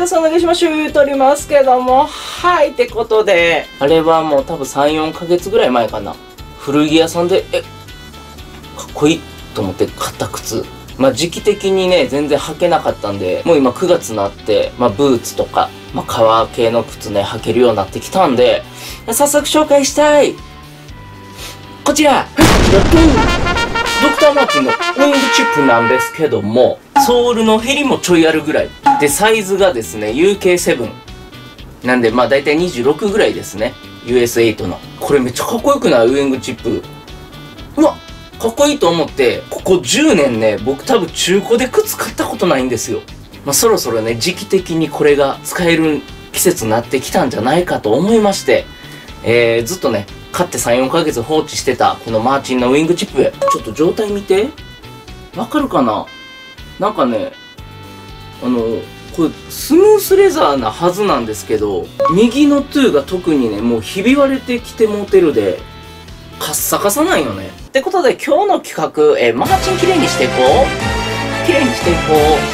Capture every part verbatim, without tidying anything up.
です。お願いします。言うとりますけども。はい。ってことで、あれはもう多分さん、よんかげつぐらい前かな。古着屋さんで、え、かっこいいと思って買った靴。まあ時期的にね、全然履けなかったんで、もう今くがつになって、まあブーツとか、まあ革系の靴ね、履けるようになってきたんで、早速紹介したいこちらドクターマーチンのウィングチップなんですけども、ソールのヘリもちょいあるぐらい。で、サイズがですね、ユーケーセブン。なんで、まあ大体にじゅうろくぐらいですね。ユーエスエイト の。これめっちゃかっこよくない？ウィングチップ。うわかっこいいと思って、ここじゅうねんね、僕多分中古で靴買ったことないんですよ。まあそろそろね、時期的にこれが使える季節になってきたんじゃないかと思いまして、えー、ずっとね、買ってさん、よんかげつ放置してた、このマーチンのウィングチップ。ちょっと状態見て。わかるかな？なんかね、あの、これ、スムースレザーなはずなんですけど、右のトゥーが特にね、もうひび割れてきてもうてるで、カッサカサなんよね。ってことで、今日の企画、えー、マーチンきれいにしていこう。きれいにしていこ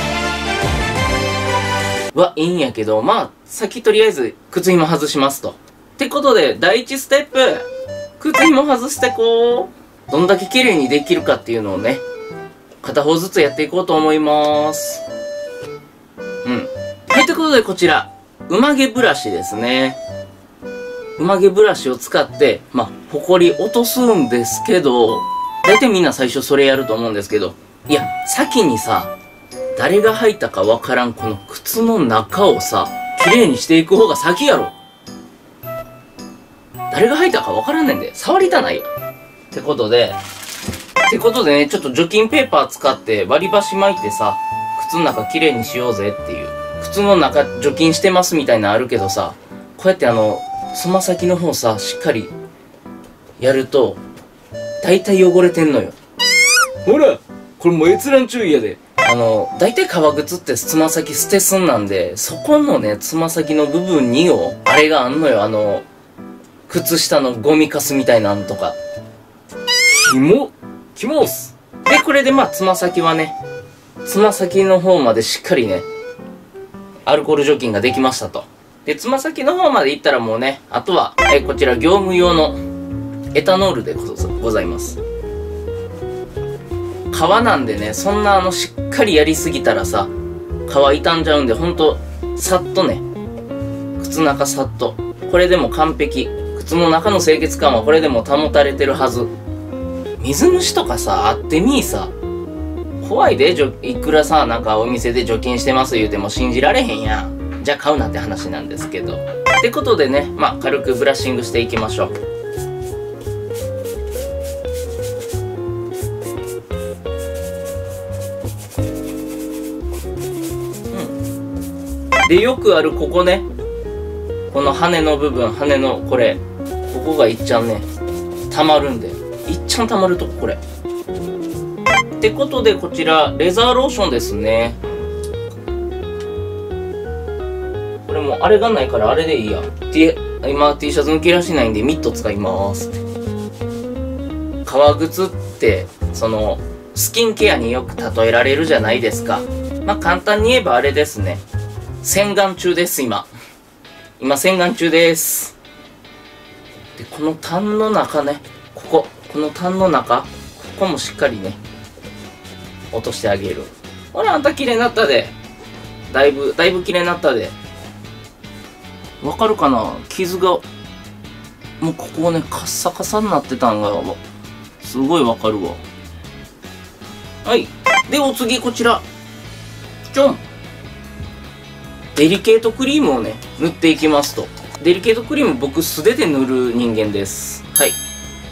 う。はいいんやけど、まあ、先とりあえず、靴紐外しますと。ってことで、第一ステップ、靴紐外してこう。どんだけ綺麗にできるかっていうのをね、片方ずつやっていこうと思います。うん。はい、ということでこちら、馬毛ブラシですね。馬毛ブラシを使って、まあ、ほこり落とすんですけど、だいたいみんな最初それやると思うんですけど、いや、先にさ、誰が履いたかわからんこの靴の中をさ、綺麗にしていく方が先やろ。誰が履いたかわからんねんで。触りたないよ。ってことで、ってことでね、ちょっと除菌ペーパー使って割り箸巻いてさ、靴の中きれいにしようぜっていう。靴の中除菌してますみたいなのあるけどさ、こうやってあの、つま先の方さ、しっかりやると、だいたい汚れてんのよ。ほらこれもう閲覧注意やで。あの、だいたい革靴ってつま先捨てすんなんで、そこのね、つま先の部分にを、あれがあんのよ、あの、靴下のゴミカスみたいなんとか。キモキモースで、これでまあ、つま先はね、つま先の方までしっかりね、アルコール除菌ができましたと。で、つま先の方まで行ったらもうね、あとは、え、こちら業務用のエタノールでございます。革なんでね、そんなあの、しっかりやりすぎたらさ、革傷んじゃうんで、ほんと、さっとね、靴中さっと。これでも完璧。靴の中の清潔感はこれでも保たれてるはず。水虫とかさ、あってみーさ、怖いで、いくらさ、なんかお店で除菌してます言うても信じられへんやん。じゃあ買うなって話なんですけど。ってことでね、まあ軽くブラッシングしていきましょう。うん。で、よくあるここね。この羽の部分、羽のこれ。ここがいっちゃんね、溜まるんで。いっちゃん溜まるとこ、これ。ってことで、こちら、レザーローションですね。これも、あれがないからあれでいいや。T、今 T シャツの切らしないんでミット使います。革靴って、その、スキンケアによく例えられるじゃないですか。まあ、簡単に言えばあれですね。洗顔中です、今。今、洗顔中です。で、このタンの中ね、ここ、このタンの中、ここもしっかりね、落としてあげる。ほら、あんた綺麗になったで。だいぶ、だいぶ綺麗になったで。わかるかな？傷が、もうここね、カッサカサになってたんが、すごいわかるわ。はい。で、お次こちら。ちょん。デリケートクリームをね、塗っていきますと。デリケートクリーム僕素手で塗る人間です。はい。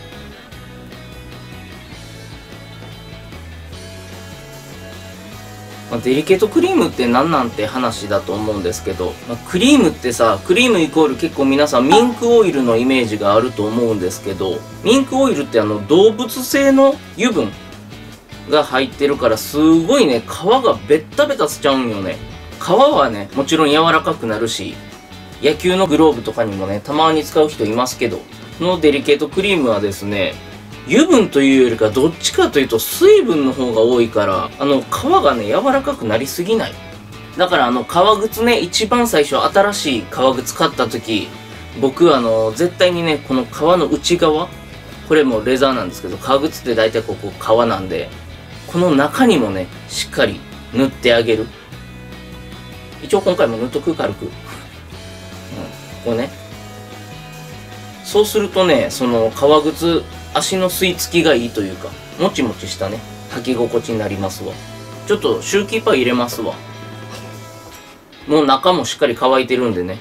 まあ、デリケートクリームって何なんて話だと思うんですけど、まあ、クリームってさ、クリームイコール結構皆さんミンクオイルのイメージがあると思うんですけど、ミンクオイルってあの動物性の油分が入ってるからすごいね、皮がベッタベタしちゃうんよね。皮はね、もちろん柔らかくなるし、野球のグローブとかにもね、たまに使う人いますけど、このデリケートクリームはですね、油分というよりかどっちかというと水分の方が多いから、あの皮がね柔らかくなりすぎない。 だからあの革靴ね、一番最初新しい革靴買った時、僕あの絶対にね、この革の内側、これもレザーなんですけど、革靴って大体ここ革なんで、この中にもね、しっかり塗ってあげる。一応今回も塗っとく、軽く。うん、こうね。そうするとね、その革靴、足の吸い付きがいいというか、もちもちしたね、履き心地になりますわ。ちょっとシューキーパー入れますわ。もう中もしっかり乾いてるんでね。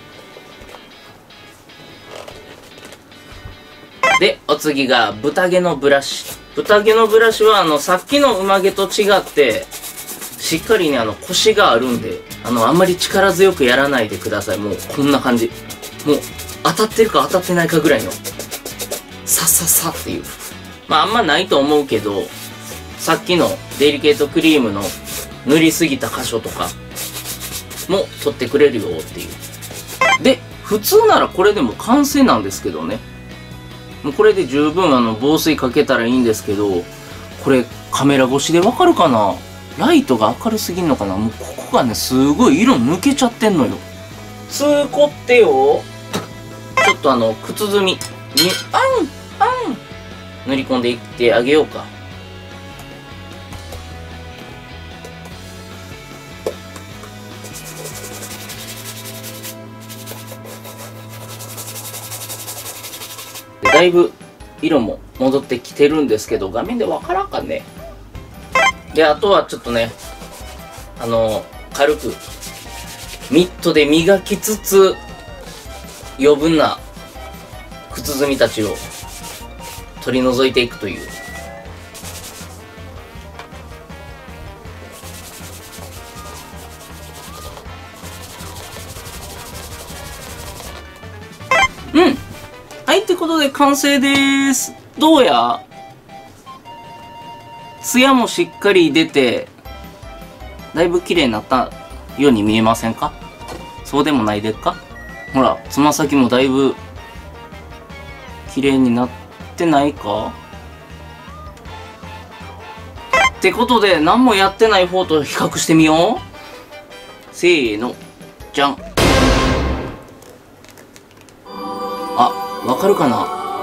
で、お次が豚毛のブラシ。豚毛のブラシはあのさっきの馬毛と違って、しっかりね、あの腰があるんで、あのあんまり力強くやらないでください。もうこんな感じ。もう当たってるか当たってないかぐらいの、さっさっさっていう。まああんまないと思うけど、さっきのデリケートクリームの塗りすぎた箇所とかも取ってくれるよっていう。で、普通ならこれでも完成なんですけどね。もうこれで十分あの防水かけたらいいんですけど、これカメラ越しでわかるかな？ライトが明るすぎんのかな？もうここがね、すごい色抜けちゃってんのよ。つーこってよ。ちょっとあの、靴墨に、あんあん塗り込んでいってあげようか。だいぶ色も戻ってきてるんですけど、画面でわからんかね。で、あとはちょっとね、あの、軽く、ミットで磨きつつ、余分な靴墨たちを取り除いていくという。うん。はい、ってことで完成でーす。どうや？ツヤもしっかり出て、だいぶ綺麗になったように見えませんか？そうでもないでっか？ほら、つま先もだいぶ綺麗になってないか？ってことで、何もやってない方と比較してみよう。せーの、じゃん。あ、わかるかな？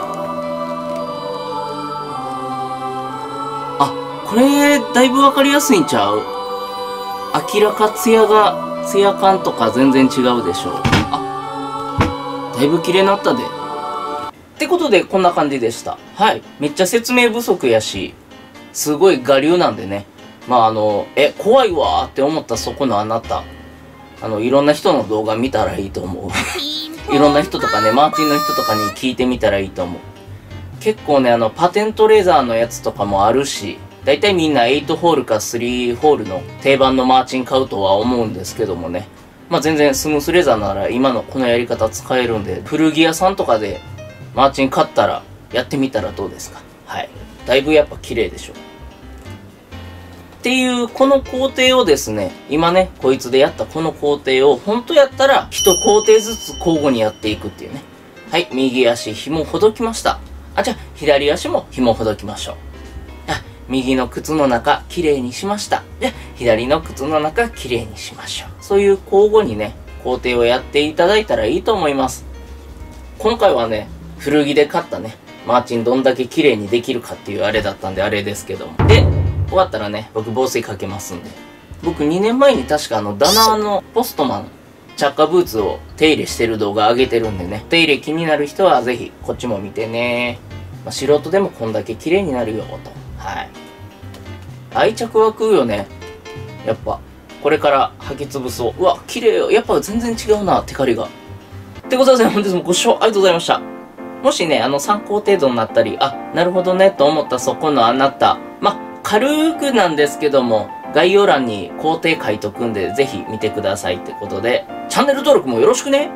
あ、これ、だいぶわかりやすいんちゃう？明らかツヤが、ツヤ感とか全然違うでしょ。あ、だいぶ綺麗になったで。ってことで、こんな感じでした。はい。めっちゃ説明不足やし、すごい我流なんでね。まあ、あの、え、怖いわーって思ったそこのあなた。あの、いろんな人の動画見たらいいと思う。いろんな人とかね、マーチンの人とかに聞いてみたらいいと思う。結構ね、あの、パテントレザーのやつとかもあるし、だいたいみんなはちホールかさんホールの定番のマーチン買うとは思うんですけどもね。まあ全然スムースレザーなら今のこのやり方使えるんで、古着屋さんとかでマーチン買ったらやってみたらどうですか？はい。だいぶやっぱ綺麗でしょ。っていうこの工程をですね、今ね、こいつでやったこの工程を本当やったら一工程ずつ交互にやっていくっていうね。はい、右足紐ほどきました。あ、じゃあ左足も紐ほどきましょう。あ、右の靴の中きれいにしました。じゃあ左の靴の中きれいにしましょう。そういう交互にね、工程をやっていただいたらいいと思います。今回はね、古着で買ったね、マーチンどんだけ綺麗にできるかっていうあれだったんであれですけども。で、終わったらね、僕防水かけますんで。僕にねんまえに確かあのダナーのポストマン着火ブーツを手入れしてる動画上げてるんでね、手入れ気になる人はぜひこっちも見てね。まあ、素人でもこんだけ綺麗になるよと。はい。愛着湧くよね。やっぱこれから履き潰そう。うわ、綺麗よ。やっぱ全然違うな、テカリが。ってことで本日もご視聴ありがとうございました。もしね、あの参考程度になったり、あ、なるほどねと思ったそこのあなた、まあ、軽くなんですけども、概要欄に工程書いとくんで、ぜひ見てくださいってことで、チャンネル登録もよろしくね。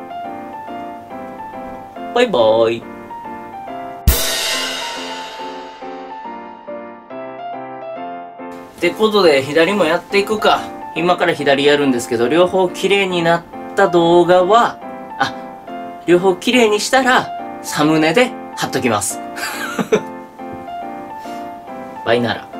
バイバーイ。ってことで、左もやっていくか。今から左やるんですけど、両方綺麗になった動画は、あ、両方綺麗にしたら、サムネで貼っときます。バイなら。